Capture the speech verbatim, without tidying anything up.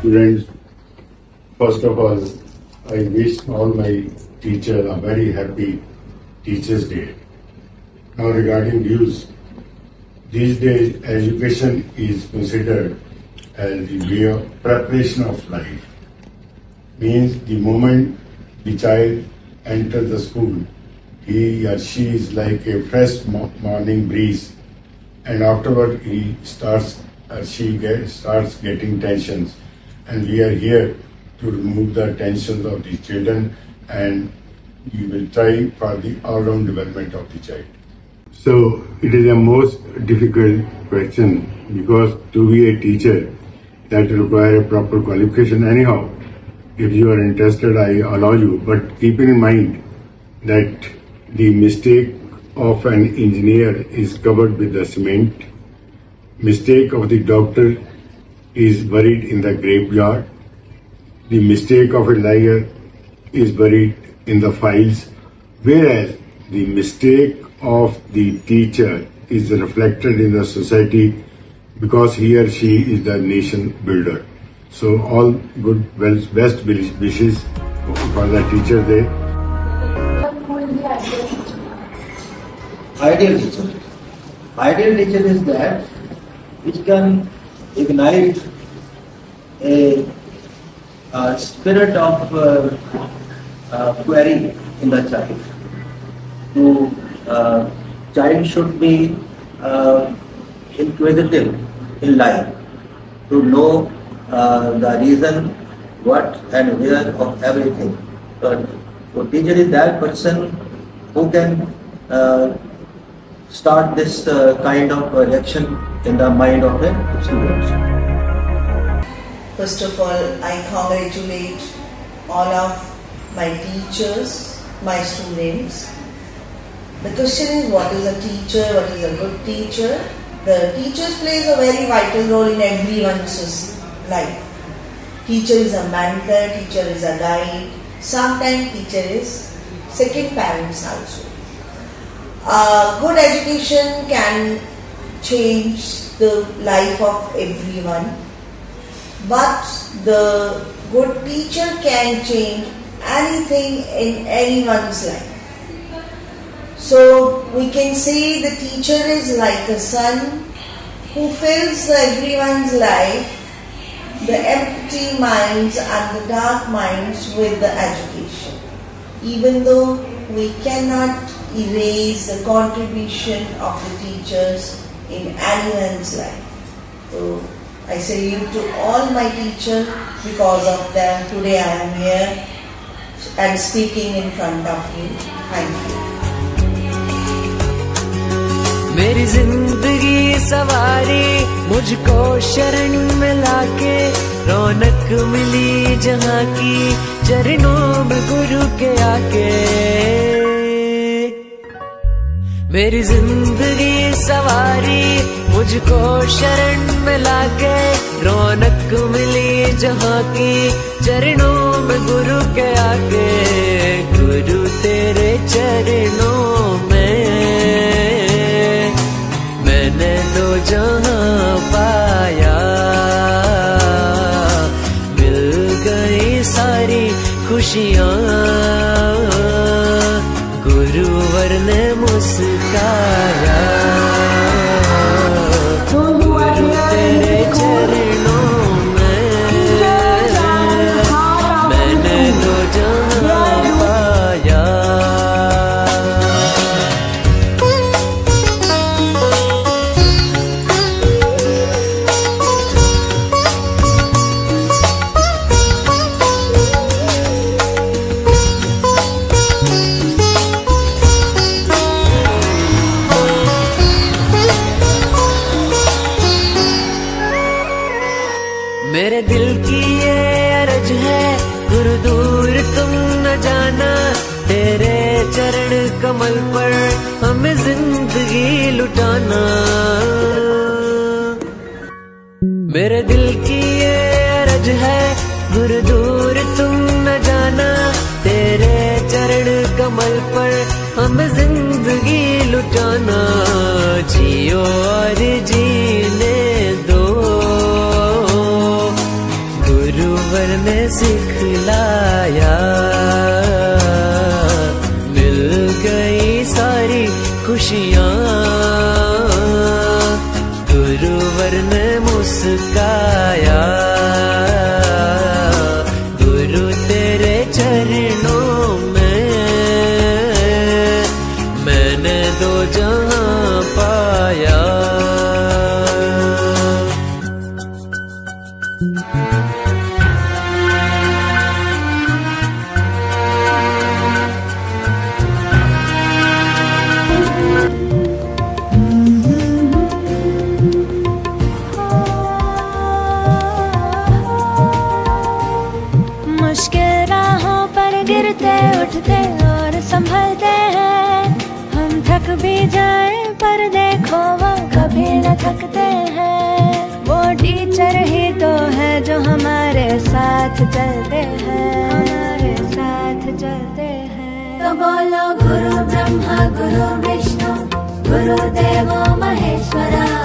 Students, first of all, I wish all my teachers a very happy Teachers' Day. Now regarding views, these days education is considered as the way of preparation of life. Means the moment the child enters the school, he or she is like a fresh morning breeze, and afterward he starts or she gets, starts getting tensions, and we are here to remove the tensions of the children, and we will try for the all-round development of the child. So it is a most difficult question, because to be a teacher that requires a proper qualification anyhow. If you are interested, I allow you, but keeping in mind that the mistake of an engineer is covered with the cement, mistake of the doctor is buried in the graveyard, the mistake of a liar is buried in the files, whereas the mistake of the teacher is reflected in the society, because he or she is the nation builder. So all good, well, best wishes for the Teachers' Day. Ideal teacher. Ideal teacher is that which can ignite a, a spirit of uh, uh, query in the child. To uh, child should be uh, inquisitive in life, to know uh, the reason, what and where of everything. So, so teacher is that person who can uh, start this uh, kind of reaction in the mind of a student. First of all, I congratulate all of my teachers, my students. The question is, what is a teacher? What is a good teacher? The teachers plays a very vital role in everyone's life. Teacher is a mentor, teacher is a guide. Sometimes teacher is second parents also. Uh, good education can change the life of everyone, but the good teacher can change anything in anyone's life. So we can say the teacher is like a sun who fills everyone's life, the empty minds and the dark minds, with the education. Even though we cannot erase the contribution of the teachers in anyone's life. So I salute to all my teachers. Because of them today I am here and speaking in front of you. Thank you. मेरी जिंदगी सवारी मुझको शरण में लाके, रौनक मिली जहाँ की चरणों में गुरु के आके। मेरी जिंदगी सवारी मुझको शरण में लाके, रौनक मिली जहाँ की चरणों में गुरु के आके। गुरु तेरे चरणों में मैंने तो जहाँ पाया, मिल गई सारी खुशियाँ। गुरुवर ने मुस्काया, गुरु तेरे चरणों में मैंने तो जहाँ पाया। मेरे दिल की ये अर्ज है गुरु दूर तुम न जाना, तेरे चरण कमल पर हमें जिंदगी लुटाना। मेरे दिल की ये अर्ज है गुरु दूर तुम न जाना, तेरे चरण कमल पर हमें जिंदगी लुटाना। जियो और जीने दो, गुरु गुरुवर ने मुस्काया, गुरु तेरे चरणों में मैंने दो जहां पाया। मुश्किल राहों पर गिरते उठते और संभलते हैं, हम थक भी जाए पर देखो वो कभी न थकते हैं। वो टीचर ही तो है जो हमारे साथ चलते हैं, हमारे साथ चलते हैं। तो बोलो गुरु ब्रह्मा गुरु विष्णु गुरुदेवो महेश्वरा।